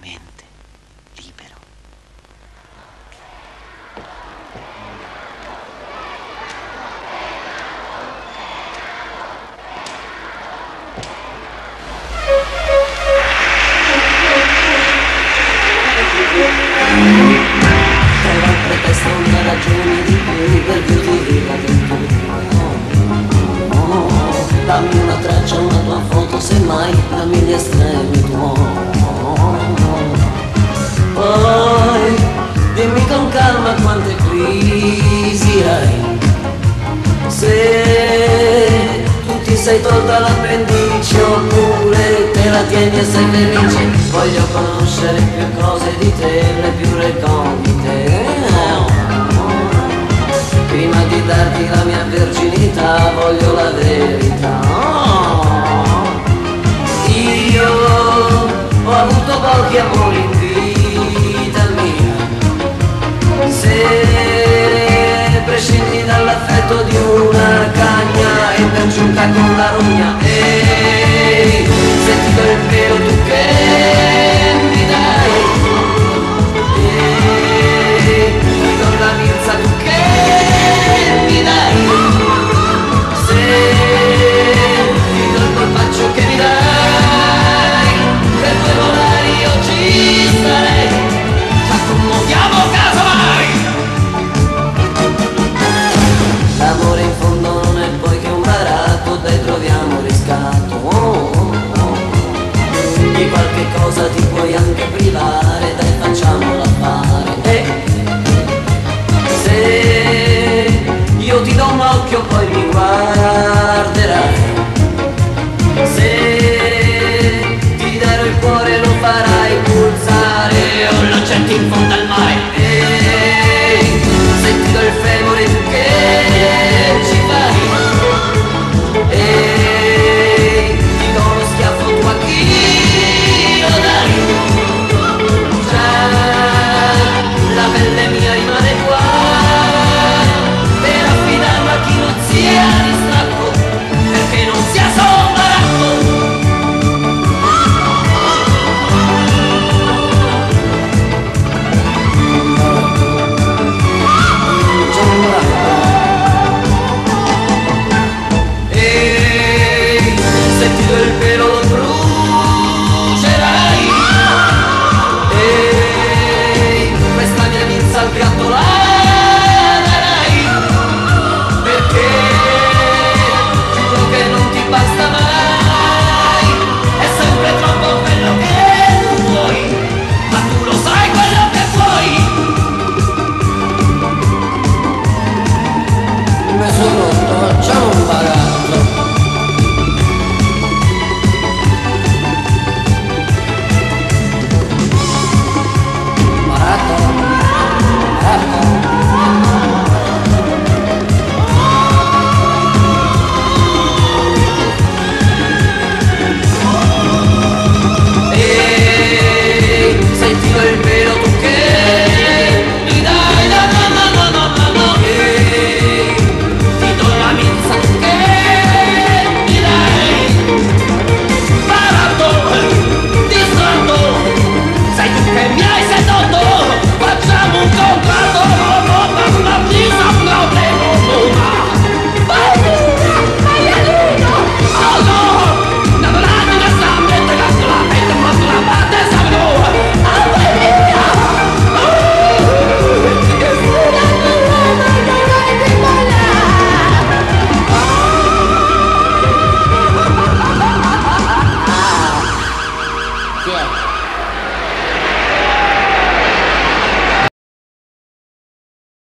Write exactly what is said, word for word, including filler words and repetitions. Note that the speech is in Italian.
completamente libero. Era un pretesto, una ragione di più per chiudere la ventura. Oh, dammi una traccia, una tua foto, semmai dammi gli estremi tuoi. Poi dimmi con calma quante crisi hai, se tu ti sei tolta l'appendice oppure te la tieni e sei felice. Voglio conoscere più cose di te, le più recondite. Prima di darti la mia virginità voglio la verità. Io ho avuto pochi amori in vita mia, se prescindi dall'affetto di una cagna e per giunta con la rogna. Ehi, se ti do il pelo tu che mi dai, ehi, ti do la milza tu che mi dai, se ti do il colpaccio che mi dai, per due volare io ci starei, ci accomodiamo casomai. L'amore in fondo non è poi che un baratto, dai troviamo riscatto. Oh, oh, oh. Di qualche cosa ti puoi anche privare.